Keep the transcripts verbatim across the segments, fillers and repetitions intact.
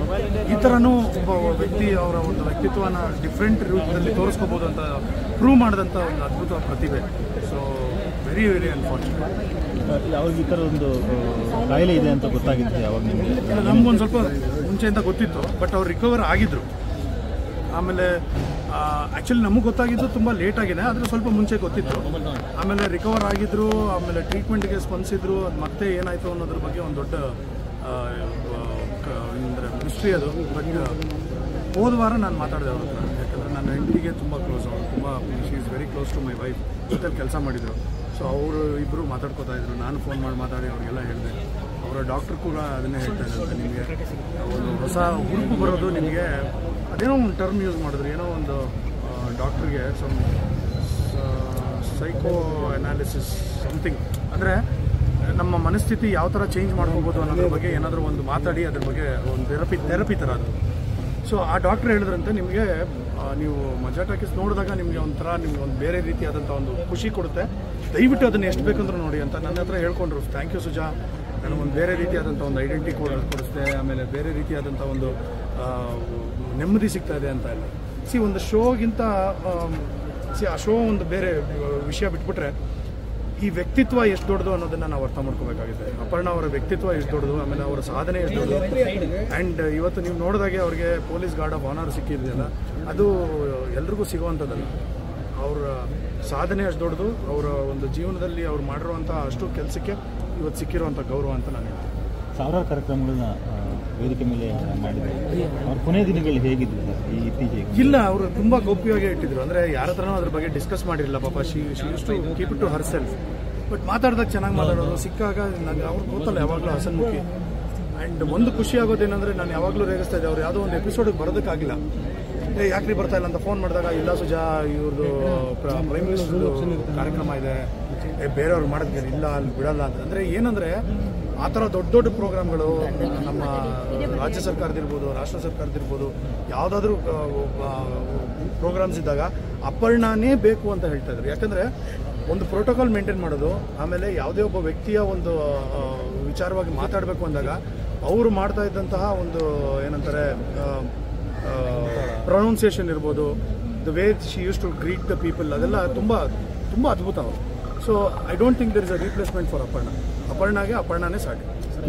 ಈ ಥರನೂ ಒಬ್ಬ ವ್ಯಕ್ತಿ ಅವರ ಒಂದು ವ್ಯಕ್ತಿತ್ವನ ಡಿಫ್ರೆಂಟ್ ರೂಪದಲ್ಲಿ ತೋರಿಸ್ಕೋಬೋದು ಅಂತ ಪ್ರೂವ್ ಮಾಡಿದಂಥ ಒಂದು ಅದ್ಭುತ ಪ್ರತಿಭೆ. So very very unfortunate. ಯಾವಾಗ ಈ ಥರ ಒಂದು ಕಾಯಿಲೆ ಇದೆ ಅಂತ ಗೊತ್ತಾಗಿತ್ತು ಯಾವಾಗ ನಿಮಗೆ? ನಮಗೊಂದು ಸ್ವಲ್ಪ ಮುಂಚೆಯಿಂದ ಗೊತ್ತಿತ್ತು, ಬಟ್ ಅವ್ರು ರಿಕವರ್ ಆಗಿದ್ರು. ಆಮೇಲೆ ಆ್ಯಕ್ಚುಲಿ ನಮಗೆ ಗೊತ್ತಾಗಿದ್ದು ತುಂಬ ಲೇಟ್ ಆಗಿದೆ, ಆದರೆ ಸ್ವಲ್ಪ ಮುಂಚೆ ಗೊತ್ತಿತ್ತು. ಆಮೇಲೆ ರಿಕವರ್ ಆಗಿದ್ರು, ಆಮೇಲೆ ಟ್ರೀಟ್ಮೆಂಟ್ಗೆ ಸ್ಪಂದಿಸಿದ್ರು. ಅದು ಮತ್ತೆ ಏನಾಯಿತು ಅನ್ನೋದ್ರ ಬಗ್ಗೆ ಒಂದು ದೊಡ್ಡ ಅಂದರೆ ಮಿಸ್ಟ್ರಿ ಅದು. ಬಟ್ ಹೋದ ವಾರ ನಾನು ಮಾತಾಡಿದೆ ಅವ್ರ ಹತ್ರ, ಯಾಕಂದರೆ ನನ್ನ ಹೆಂಡತಿಗೆ ತುಂಬ ಕ್ಲೋಸ್, ಅವರು ತುಂಬ she is very close to my wife. ಜೊತೆಲಿ ಕೆಲಸ ಮಾಡಿದರು. ಸೊ ಅವರು ಇಬ್ಬರು ಮಾತಾಡ್ಕೋತಾ ಇದ್ರು. ನಾನು ಫೋನ್ ಮಾಡಿ ಮಾತಾಡಿ ಅವ್ರಿಗೆಲ್ಲ ಹೇಳಿದೆ. ಅವರ ಡಾಕ್ಟ್ರು ಕೂಡ ಅದನ್ನೇ ಹೇಳ್ತಾ ಇದ್ದಾರೆ, ನಿಮಗೆ ಒಂದು ಹೊಸ ಹುರುಪು ಬರೋದು ನಿಮಗೆ ಅದೇನೋ ಒಂದು ಟರ್ಮ್ ಯೂಸ್ ಮಾಡಿದ್ರು, ಏನೋ ಒಂದು ಡಾಕ್ಟ್ರಿಗೆ ಸಮ್ ಸೈಕೋ ಅನಾಲಿಸಿಸ್ ಸಮಥಿಂಗ್, ಅಂದರೆ ನಮ್ಮ ಮನಸ್ಥಿತಿ ಯಾವ ಥರ ಚೇಂಜ್ ಮಾಡ್ಕೋಬೋದು ಅನ್ನೋದ್ರ ಬಗ್ಗೆ ಏನಾದರೂ ಒಂದು ಮಾತಾಡಿ ಅದ್ರ ಬಗ್ಗೆ ಒಂದು ಥೆರಪಿ ಥೆರಪಿ ಥರ ಅದು. ಸೊ ಆ ಡಾಕ್ಟ್ರ್ ಹೇಳಿದ್ರಂತೆ, ನಿಮಗೆ ನೀವು ಮಜಾ ಟಾಕೀಸ್ ನೋಡಿದಾಗ ನಿಮಗೆ ಒಂಥರ ನಿಮ್ಗೆ ಒಂದು ಬೇರೆ ರೀತಿಯಾದಂಥ ಒಂದು ಖುಷಿ ಕೊಡುತ್ತೆ, ದಯವಿಟ್ಟು ಅದನ್ನು ಎಷ್ಟು ಬೇಕಂದ್ರೂ ನೋಡಿ ಅಂತ ನನ್ನ ಹತ್ರ ಹೇಳ್ಕೊಂಡ್ರು. ಥ್ಯಾಂಕ್ ಯು ಸುಜಾ, ನನಗೊಂದು ಬೇರೆ ರೀತಿಯಾದಂಥ ಒಂದು ಐಡೆಂಟಿಟಿ ಕೊಡ ಕೊಡಿಸ್ತೆ ಆಮೇಲೆ ಬೇರೆ ರೀತಿಯಾದಂಥ ಒಂದು ನೆಮ್ಮದಿ ಸಿಗ್ತಾ ಇದೆ ಅಂತ ಎಲ್ಲ. ಸಿ ಒಂದು ಶೋಗಿಂತ ಸಿ ಆ ಶೋ ಒಂದು ಬೇರೆ ವಿಷಯ ಬಿಟ್ಬಿಟ್ರೆ ಈ ವ್ಯಕ್ತಿತ್ವ ಎಷ್ಟು ದೊಡ್ಡದು ಅನ್ನೋದನ್ನು ನಾವು ಅರ್ಥ ಮಾಡ್ಕೋಬೇಕಾಗಿದೆ. ಅಪರ್ಣಾ ಅವರ ವ್ಯಕ್ತಿತ್ವ ಎಷ್ಟು ದೊಡ್ಡದು, ಆಮೇಲೆ ಅವರ ಸಾಧನೆ ಎಷ್ಟು ದೊಡ್ಡದು. ಆ್ಯಂಡ್ ಇವತ್ತು ನೀವು ನೋಡಿದಾಗೆ ಅವ್ರಿಗೆ ಪೊಲೀಸ್ ಗಾರ್ಡ್ ಆಫ್ ಆನರ್ ಸಿಕ್ಕಿದೆಯಲ್ಲ, ಅದು ಎಲ್ರಿಗೂ ಸಿಗುವಂಥದ್ದಲ್ಲ. ಅವರ ಸಾಧನೆ ಅಷ್ಟು ದೊಡ್ಡದು, ಅವರ ಒಂದು ಜೀವನದಲ್ಲಿ ಅವ್ರು ಮಾಡಿರುವಂಥ ಅಷ್ಟು ಕೆಲಸಕ್ಕೆ ಇವತ್ತು ಸಿಕ್ಕಿರುವಂಥ ಗೌರವ ಅಂತ ನಾನು ಹೇಳ್ತೀನಿ. ಸಾವಿರಾರು ಕಾರ್ಯಕ್ರಮಗಳನ್ನ ವೇದಿಕೆ ಮೇಲೆ ಮಾಡಿದ್ದಾರೆ. ಅವ್ರ ಕೊನೆಯ ದಿನಗಳು ಹೇಗಿದ್ರು ಸರ್ ಈ ಇತ್ತೀಚೆಗೆ? ಇಲ್ಲ, ಅವರು ತುಂಬ ಗೌಪ್ಯವಾಗಿ ಇಟ್ಟಿದ್ರು. ಅಂದರೆ ಯಾರ ಹತ್ರನೂ ಅದ್ರ ಬಗ್ಗೆ ಡಿಸ್ಕಸ್ ಮಾಡಿರಲಿಲ್ಲ. ಪಾಪ she she use to keep it to herself. But ಮಾತಾಡಿದಾಗ ಚೆನ್ನಾಗಿ ಮಾತಾಡೋದು, ಸಿಕ್ಕಾಗ ನನಗೆ ಅವ್ರಿಗೆ ಗೊತ್ತಲ್ಲ ಯಾವಾಗಲೂ ಹಸನ್ಮುಖಿ. ಆ್ಯಂಡ್ ಒಂದು ಖುಷಿ ಆಗೋದೇನೆಂದರೆ, ನಾನು ಯಾವಾಗಲೂ ರೇಗಿಸ್ತಾ ಇದ್ದೆ, ಅವ್ರು ಯಾವುದೋ ಒಂದು ಎಪಿಸೋಡಿಗೆ ಬರೋದಕ್ಕಾಗಿಲ್ಲ. ಏ ಯಾಕ್ರಿ ಬರ್ತಾ ಇಲ್ಲ ಅಂತ ಫೋನ್ ಮಾಡಿದಾಗ, ಇಲ್ಲ ಸುಜಾ ಇವ್ರದ್ದು ಪ್ರೈಮ್ ಮಿನಿಸ್ಟರ್ದು ಕಾರ್ಯಕ್ರಮ ಇದೆ, ಏ ಬೇರೆಯವ್ರಿಗೆ ಮಾಡೋದಕ್ಕೆ ಇಲ್ಲ ಅಲ್ಲಿ ಬಿಡಲ್ಲ ಅಂತ. ಅಂದರೆ ಏನಂದರೆ ಆ ಥರ ದೊಡ್ಡ ದೊಡ್ಡ ಪ್ರೋಗ್ರಾಮ್ಗಳು ನಮ್ಮ ರಾಜ್ಯ ಸರ್ಕಾರದಿರ್ಬೋದು, ರಾಷ್ಟ್ರ ಸರ್ಕಾರದಿರ್ಬೋದು, ಯಾವುದಾದ್ರೂ ಪ್ರೋಗ್ರಾಮ್ಸ್ ಇದ್ದಾಗ ಅಪರ್ಣಾನೇ ಬೇಕು ಅಂತ ಹೇಳ್ತಾ ಇದ್ರು. ಯಾಕಂದರೆ ಒಂದು ಪ್ರೋಟೋಕಾಲ್ ಮೇಂಟೈನ್ ಮಾಡೋದು, ಆಮೇಲೆ ಯಾವುದೇ ಒಬ್ಬ ವ್ಯಕ್ತಿಯ ಒಂದು ವಿಚಾರವಾಗಿ ಮಾತಾಡಬೇಕು ಅಂದಾಗ ಅವರು ಮಾಡ್ತಾ ಇದ್ದಂತಹ ಒಂದು ಏನಂತಾರೆ ಪ್ರೊನೌನ್ಸಿಯೇಷನ್ ಇರ್ಬೋದು, the way she use to greet the people, ಅದೆಲ್ಲ ತುಂಬ ತುಂಬ ಅದ್ಭುತ ಅವರು. So I don't think there is a replacement for Aparna. ಅಪರ್ಣಾಗೆ ಅಪರ್ಣಾನೇ ಸಾಟಿ.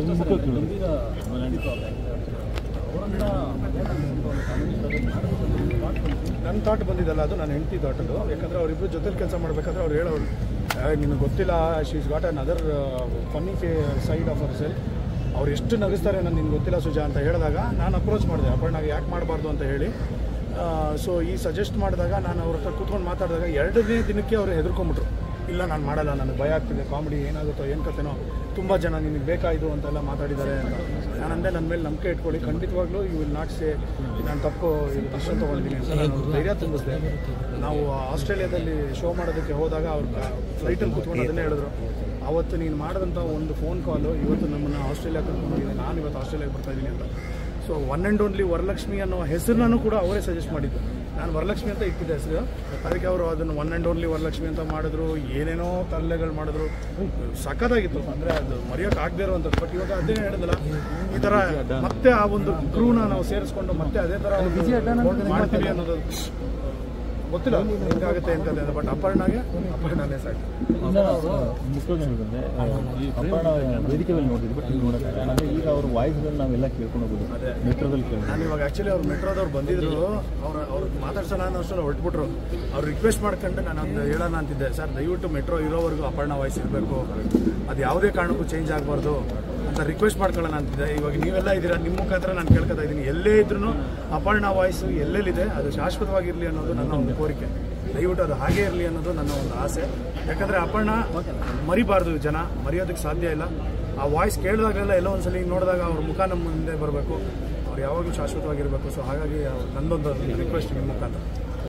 ನನ್ನ ಥಾಟ್ ಬಂದಿದ್ದಲ್ಲ, ಅದು ನನ್ನ ಹೆಂಡತಿ ಥಾಟ್ ಅದು. ಯಾಕಂದರೆ ಅವರಿಬ್ಬರು ಜೊತೆಲಿ ಕೆಲಸ ಮಾಡಬೇಕಾದ್ರೆ ಅವ್ರು ಹೇಳೋರು, ನಿನಗೆ ಗೊತ್ತಿಲ್ಲ, she is got another funny ಫೇ ಸೈಡ್ ಆಫ್ ಅವರ್ ಸೆಲ್ಫ್. ಅವ್ರು ಎಷ್ಟು ನಗಿಸ್ತಾರೆ ನಾನು ನಿನ್ಗೆ ಗೊತ್ತಿಲ್ಲ ಸುಜಾ ಅಂತ ಹೇಳಿದಾಗ ನಾನು ಅಪ್ರೋಚ್ ಮಾಡಿದೆ, ಅಪರ್ಣಾಗೆ ಯಾಕೆ ಮಾಡಬಾರ್ದು ಅಂತ ಹೇಳಿ. ಸೊ ಈ ಸಜೆಸ್ಟ್ ಮಾಡಿದಾಗ ನಾನು ಅವ್ರ ಹತ್ರ ಕೂತ್ಕೊಂಡು ಮಾತಾಡಿದಾಗ ಎರಡನೇ ದಿನಕ್ಕೆ ಅವರು ಹೆದರ್ಕೊಂಬಿಟ್ರು. ಇಲ್ಲ ನಾನು ಮಾಡಲ್ಲ, ನನಗೆ ಭಯ ಆಗ್ತಿದೆ, ಕಾಮಿಡಿ ಏನಾಗುತ್ತೋ ಏನು ಕತೆನೋ, ತುಂಬ ಜನ ನಿನಗೆ ಬೇಕಾಯಿತು ಅಂತೆಲ್ಲ ಮಾತಾಡಿದ್ದಾರೆ ಅಂತ. ನಾನು ಅಂದೆ, ನನ್ನ ಮೇಲೆ ನಂಬಿಕೆ ಇಟ್ಕೊಳ್ಳಿ, ಖಂಡಿತವಾಗ್ಲೂ ಯು ವಿಲ್ ನಾಟ್ ಸೇ ನಾನು ತಪ್ಪು ಇದು ಡಿಸಿಷನ್ ತೊಗೊಂಡಿದ್ದೀನಿ ಅಂತ ನಾನು ಧೈರ್ಯ ತುಂಬಿಸಿದೆ. ನಾವು ಆಸ್ಟ್ರೇಲಿಯಾದಲ್ಲಿ ಶೋ ಮಾಡೋದಕ್ಕೆ ಹೋದಾಗ ಅವ್ರು ಫ್ಲೈಟಲ್ಲಿ ಕೂತ್ಕೊಂಡು ಅದನ್ನೇ ಹೇಳಿದ್ರು, ಅವತ್ತು ನೀನು ಮಾಡಿದಂಥ ಒಂದು ಫೋನ್ ಕಾಲು ಇವತ್ತು ನಮ್ಮನ್ನು ಆಸ್ಟ್ರೇಲಿಯಾ ಕರ್ಕೊಂಡೋಗಿದೆ, ನಾನು ಇವತ್ತು ಆಸ್ಟ್ರೇಲಿಯಾಗೆ ಬರ್ತಾ ಇದ್ದೀನಿ ಅಂತ. So one and only Varalakshmi ಅನ್ನೋ ಹೆಸರನ್ನು ಕೂಡ ಅವರೇ ಸಜೆಸ್ಟ್ ಮಾಡಿದ್ದು. ನಾನು ವರಲಕ್ಷ್ಮಿ ಅಂತ ಇಟ್ಟಿದ್ದೆ ಹೆಸರು, ಅದಕ್ಕೆ ಅವರು ಅದನ್ನು ಒನ್ ಆ್ಯಂಡ್ ಓನ್ಲಿ ವರಲಕ್ಷ್ಮಿ ಅಂತ ಮಾಡಿದ್ರು. ಏನೇನೋ ತಲ್ಲೆಗಳು ಮಾಡಿದ್ರು, ಸಖತ್ತಾಗಿತ್ತು. ಅಂದರೆ ಅದು ಮರೆಯೋಕೆ ಆಗದೇ ಇರುವಂಥದ್ದು. ಬಟ್ ಇವಾಗ ಅದೇ ಹೇಳಿದಲ್ಲ, ಈ ಥರ ಮತ್ತೆ ಆ ಒಂದು ಕ್ರೂನ ನಾವು ಸೇರಿಸ್ಕೊಂಡು ಮತ್ತೆ ಅದೇ ಥರ ಮಾಡ್ತೀವಿ ಅನ್ನೋದು ಗೊತ್ತಿಲ್ಲ ಹೆಂಗಾಗುತ್ತೆ ಅಂತಂದ್ರೆ. ಬಟ್ ಅಪರ್ಣಾಗೆ ಅಪರ್ಣಾನೇ ಸಾಕು. ಮುಖ್ಯವಾದಂದ್ರೆ ಈ ಅಪರ್ಣಾ ವೇದಿಕೆ ಮೇಲೆ ನೋಡಿದ್ವಿ, ಬಟ್ ಈಗ ನೋಡೋಕ್ಕಾಗಲ್ಲ. ಅಂದರೆ ಈಗ ಅವ್ರ ವಾಯ್ಸ್ಗಳನ್ನ ನಾವೆಲ್ಲ ಕೇಳ್ಕೊಂಡು ಹೋಗೋದು ಅದೇ ಮೆಟ್ರೋದಲ್ಲಿ ಕೇಳಿ. ನಾನು ಇವಾಗ ಆ್ಯಕ್ಚುಲಿ ಅವ್ರು ಮೆಟ್ರೋದವ್ರು ಬಂದಿದ್ರು, ಅವ್ರು ಅವ್ರಿಗೆ ಮಾತಾಡ್ಸೋಣ ಅನ್ನೋಷ್ಟು ಹೊರಟ್ಬಿಟ್ರು. ಅವ್ರು ರಿಕ್ವೆಸ್ಟ್ ಮಾಡ್ಕೊಂಡು ನಾನು ಅದು ಹೇಳೋಣ ಅಂತಿದ್ದೆ, ಸರ್ ದಯವಿಟ್ಟು ಮೆಟ್ರೋ ಇರೋವರೆಗೂ ಅಪರ್ಣಾ ವಾಯ್ಸ್ ಇರಬೇಕು, ಅದು ಯಾವುದೇ ಕಾರಣಕ್ಕೂ ಚೇಂಜ್ ಆಗಬಾರ್ದು ಅಂತ ರಿಕ್ವೆಸ್ಟ್ ಮಾಡ್ಕೊಳ್ಳೋಣ ಅಂತಿದ್ದೆ. ಇವಾಗ ನೀವೆಲ್ಲ ಇದ್ದೀರಾ, ನಿಮ್ಮ ಮುಖಾಂತರ ನಾನು ಕೇಳ್ಕೊತಾ ಇದ್ದೀನಿ, ಎಲ್ಲೇ ಇದ್ರೂ ಅಪರ್ಣಾ ವಾಯ್ಸು ಎಲ್ಲೆಲ್ಲಿದೆ ಅದು ಶಾಶ್ವತವಾಗಿರಲಿ ಅನ್ನೋದು ನನ್ನ ಒಂದು ಕೋರಿಕೆ. ದಯವಿಟ್ಟು ಅದು ಹಾಗೇ ಇರಲಿ ಅನ್ನೋದು ನನ್ನ ಒಂದು ಆಸೆ. ಯಾಕಂದರೆ ಅಪರ್ಣಾ ಮರಿಬಾರ್ದು, ಜನ ಮರೆಯೋದಕ್ಕೆ ಸಾಧ್ಯ ಇಲ್ಲ. ಆ ವಾಯ್ಸ್ ಕೇಳಿದಾಗಲೆಲ್ಲ ಎಲ್ಲೋ ಒಂದ್ಸಲಿ ನೋಡಿದಾಗ ಅವ್ರ ಮುಖ ನಮ್ಮ ಮುಂದೆ ಬರಬೇಕು, ಅವ್ರು ಯಾವಾಗಲೂ ಶಾಶ್ವತವಾಗಿರಬೇಕು. ಸೊ ಹಾಗಾಗಿ ನನ್ನೊಂದು ರಿಕ್ವೆಸ್ಟ್ ನಿಮ್ಮ ಮುಖಾಂತರ.